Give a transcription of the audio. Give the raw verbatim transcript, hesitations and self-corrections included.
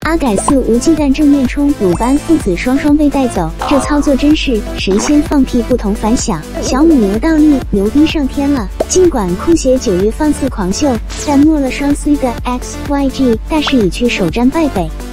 阿改四无忌弹正面冲，鲁班父子双双被带走，这操作真是神仙放屁不同凡响。小母牛倒立，牛逼上天了！尽管酷姐九月放肆狂秀，但没了双 C 的 X Y G 大势已去，首战败北。